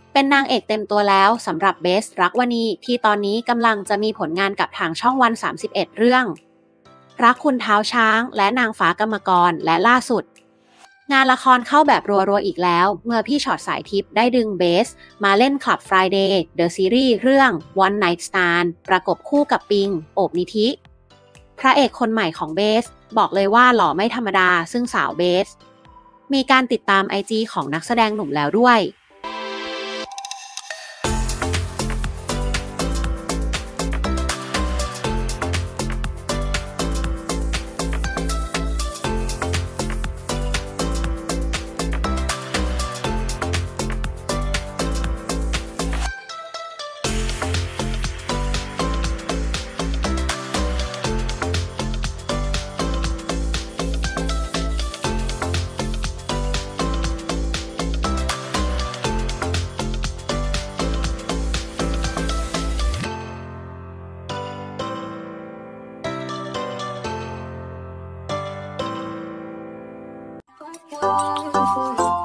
เป็นนางเอกเต็มตัวแล้วสำหรับเบสรักวณีที่ตอนนี้กำลังจะมีผลงานกับทางช่องวัน31เรื่องรักคุณเท้าช้างและนางฟ้ากรรมกรและล่าสุดงานละครเข้าแบบรัวๆอีกแล้วเมื่อพี่ช็อตสายทิพย์ได้ดึงเบสมาเล่น Club Friday The Series เรื่อง One Night Stand ประกบคู่กับปิงโอบนิธิพระเอกคนใหม่ของเบสบอกเลยว่าหล่อไม่ธรรมดาซึ่งสาวเบสมีการติดตาม IG ของนักแสดงหนุ่มแล้วด้วย One for